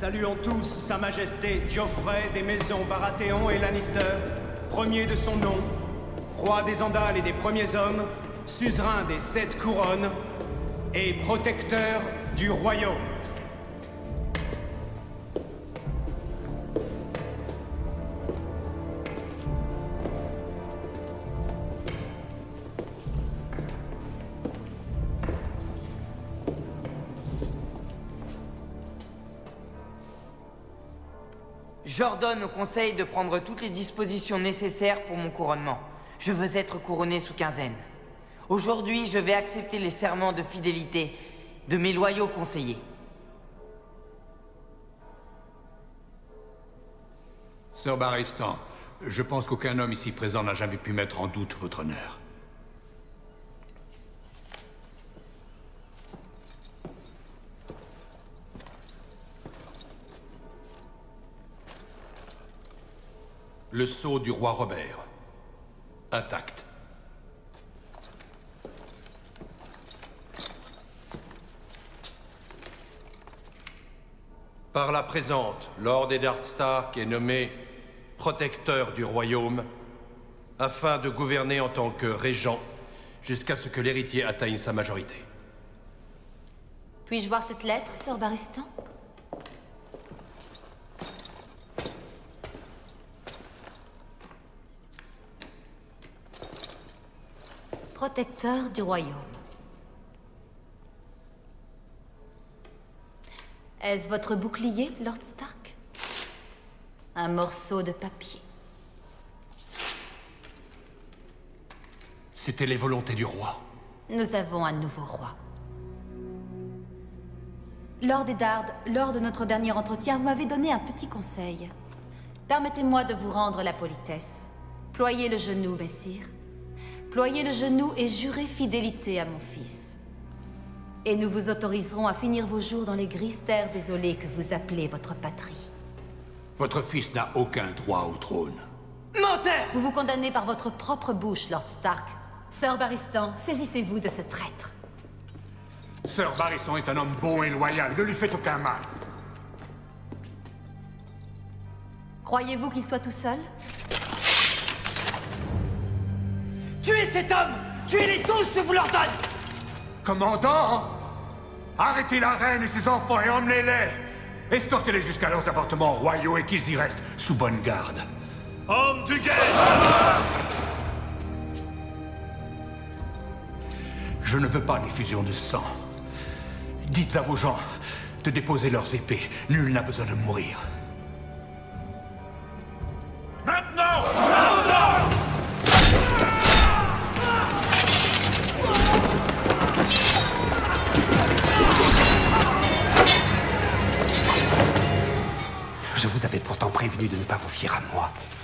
Saluons tous Sa Majesté Geoffrey des maisons Baratheon et Lannister, premier de son nom, roi des Andals et des premiers hommes, suzerain des 7 couronnes et protecteur du royaume. J'ordonne au Conseil de prendre toutes les dispositions nécessaires pour mon couronnement. Je veux être couronné sous quinzaine. Aujourd'hui, je vais accepter les serments de fidélité de mes loyaux conseillers. Sir Barristan, je pense qu'aucun homme ici présent n'a jamais pu mettre en doute votre honneur. Le sceau du roi Robert, intact. Par la présente, Lord Eddard Stark est nommé protecteur du royaume afin de gouverner en tant que régent jusqu'à ce que l'héritier atteigne sa majorité. Puis-je voir cette lettre, Sir Barristan? Protecteur du royaume. Est-ce votre bouclier, Lord Stark? Un morceau de papier. C'était les volontés du roi. Nous avons un nouveau roi. Lord Eddard, lors de notre dernier entretien, vous m'avez donné un petit conseil. Permettez-moi de vous rendre la politesse. Ployez le genou, messire. Ployez le genou et jurez fidélité à mon fils. Et nous vous autoriserons à finir vos jours dans les grises terres désolées que vous appelez votre patrie. Votre fils n'a aucun droit au trône. Menteur! Vous vous condamnez par votre propre bouche, Lord Stark. Sir Barristan, saisissez-vous de ce traître. Sir Barristan est un homme bon et loyal, ne lui faites aucun mal. Croyez-vous qu'il soit tout seul? Tuez cet homme! Tuez-les tous, je vous l'ordonne! Commandant! Arrêtez la reine et ses enfants et emmenez-les! Escortez-les jusqu'à leurs appartements royaux et qu'ils y restent sous bonne garde. Homme du guet! Je ne veux pas d'effusion de sang. Dites à vos gens de déposer leurs épées. Nul n'a besoin de mourir. Maintenant! Je vous avais pourtant prévenu de ne pas vous fier à moi.